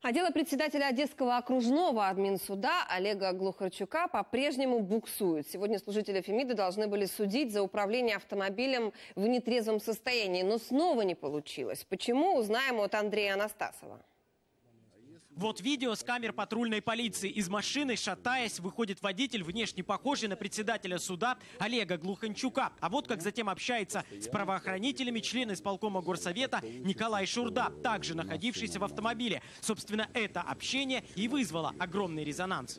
А дело председателя Одесского окружного админсуда Олега Глухарчука по-прежнему буксует. Сегодня служители Фемиды должны были судить за управление автомобилем в нетрезвом состоянии. Но снова не получилось. Почему, узнаем от Андрея Анастасова. Вот видео с камер патрульной полиции. Из машины, шатаясь, выходит водитель, внешне похожий на председателя суда Олега Глухарчука. А вот как затем общается с правоохранителями член исполкома горсовета Николай Шурда, также находившийся в автомобиле. Собственно, это общение и вызвало огромный резонанс.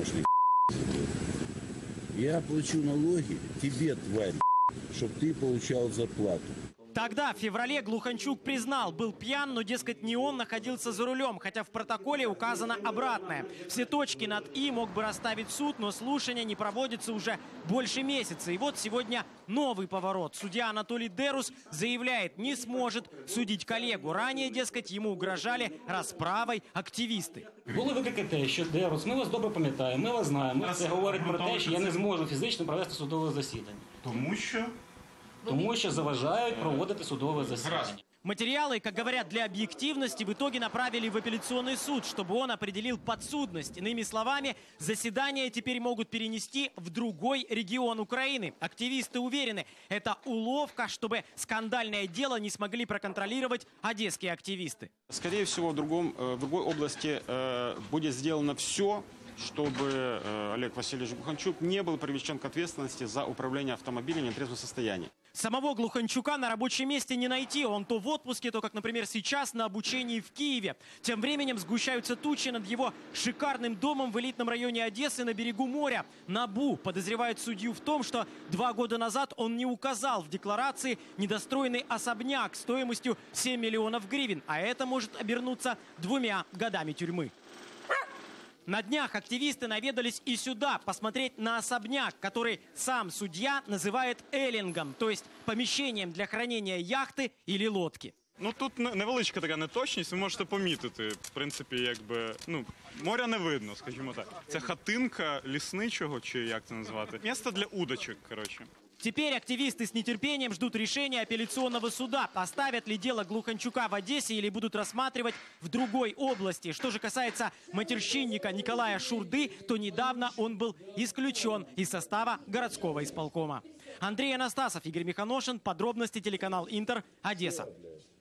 Я плачу налоги тебе, тварь, чтобы ты получал зарплату. Тогда, в феврале, Глухарчук признал, был пьян, но, дескать, не он находился за рулем, хотя в протоколе указано обратное. Все точки над «и» мог бы расставить суд, но слушания не проводятся уже больше месяца. И вот сегодня новый поворот. Судья Анатолий Дерус заявляет, не сможет судить коллегу. Ранее, дескать, ему угрожали расправой активісти. Були виклики, що Дерус, ми вас добре пам'ятаємо, ми вас знаємо. Ми це говорить про те, що я не зможу фізично провести судове засідання. Тому що заважають проводити судове засідання. Материалы, как говорят, для объективности в итоге направили в апелляционный суд, чтобы он определил подсудность. Иными словами, заседания теперь могут перенести в другой регион Украины. Активисты уверены, это уловка, чтобы скандальное дело не смогли проконтролировать одесские активисты. Скорее всего, в другой области будет сделано все, чтобы Олег Васильевич Глухарчук не был привлечен к ответственности за управление автомобилем в нетрезвом состоянии. Самого Глухарчука на рабочем месте не найти. Он то в отпуске, то, как, например, сейчас, на обучении в Киеве. Тем временем сгущаются тучи над его шикарным домом в элитном районе Одессы на берегу моря. НАБУ подозревает судью в том, что 2 года назад он не указал в декларации недостроенный особняк стоимостью 7 миллионов гривен. А это может обернуться 2 годами тюрьмы. На днях активисты наведались и сюда посмотреть на особняк, который сам судья называет елінгом, то есть помещением для хранения яхты или лодки. Ну тут невеличка така неточність, ви можете помітити. В принципі, якби, моря не видно, скажімо так. Це хатинка лісничого, чи як це назвати? Місце для удочок, коротше. Теперь активисты с нетерпением ждут решения апелляционного суда. Оставят ли дело Глухарчука в Одессе или будут рассматривать в другой области. Что же касается матерщинника Николая Шурды, то недавно он был исключен из состава городского исполкома. Андрей Анастасов, Игорь Миханошин. Подробности телеканал Интер. Одесса.